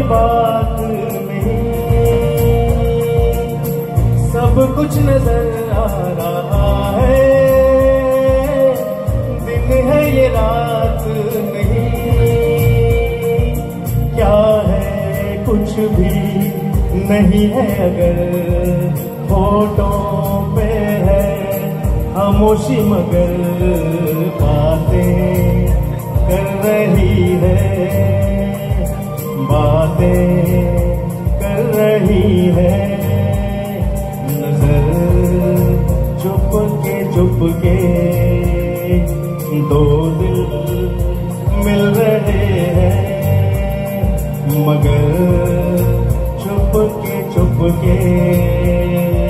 बात नहीं, सब कुछ नजर आ रहा है, दिन है ये रात नहीं। क्या है कुछ भी नहीं है अगर होठों पे है खामोशी, मगर बातें कर रही है, बातें कर रही है। नजर चुप के दो दिल मिल रहे हैं, मगर चुप के